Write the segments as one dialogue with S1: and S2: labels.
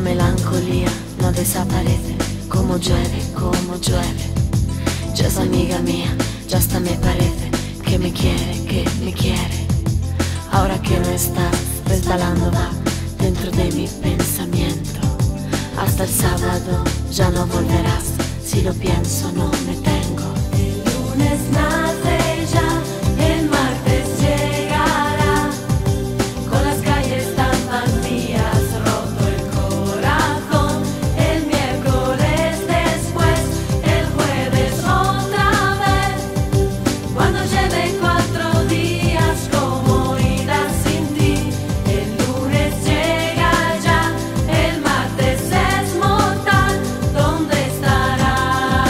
S1: La melancolía no desaparece, como llueve, como llueve. Ya es amiga mía, ya hasta me parece que me quiere. Ahora que no estás, resbalando va dentro de mi pensamiento. Hasta el sábado ya no volverás, si lo pienso no me tengo.
S2: El lunes nace ya, el martes llegará, con las calles tan vacías, roto el corazón. El miércoles después, el jueves otra vez, cuando lleve 4 días como ida sin ti. El lunes llega ya, el martes es mortal, ¿dónde estarás?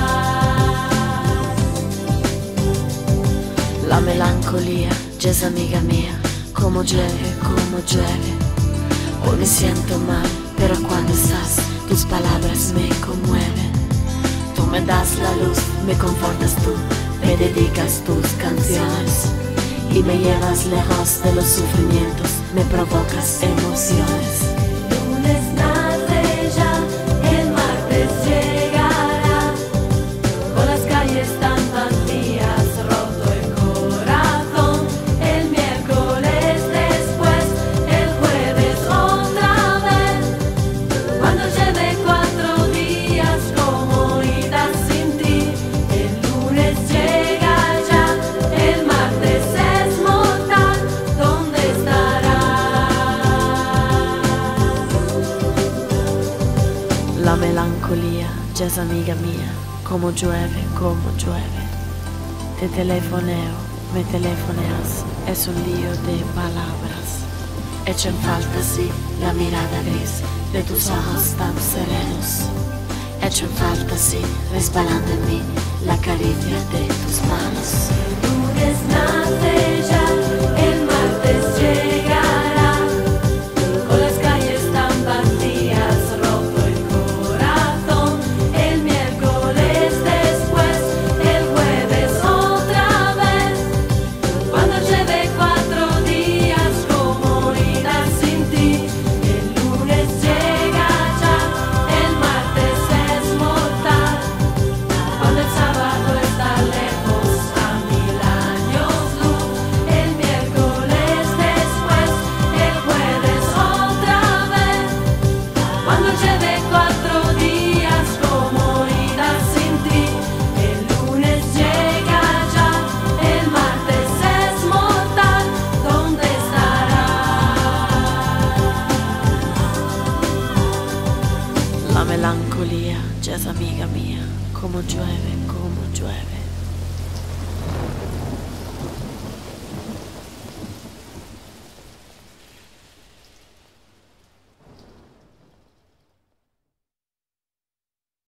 S1: La melancolía ya es amiga mía, como llueve, como llueve. Hoy me siento mal, pero cuando estás, tus palabras me conmueven. Tú me das la luz, me confortas tú, me dedicas tus canciones y me llevas lejos de los sufrimientos, me provocas emociones.
S2: El lunes nace ya, el martes llegará, con las calles tan vacías, roto el corazón. El miércoles después, el jueves otra vez, cuando lleve 4 días como ida sin ti. El lunes llega ya, el martes es mortal, ¿dónde estarás?
S1: La melancolía ya es amiga mía, como llueve, como llueve. Te telefoneo, me telefoneas, es un lío de palabras. Echo en falta, sí, la mirada gris de tus ojos tan serenos. Echo en falta, sí, resbalando en mí, la caricia de tus manos.
S2: El lunes nace ya, el martes llegará, con las calles tan vacías, roto el corazón. El miércoles después, el jueves otra vez, cuando lleve 4 días como ida sin ti. El lunes llega ya, el martes es mortal, cuando el sábado está lejos a 1000 años luz. El miércoles después, el jueves otra vez, cuando lleve 4 días como ida sin ti. El lunes llega ya, el martes es mortal, ¿dónde estarás?
S1: La melancolía ya es amiga mía, como llueve, como llueve.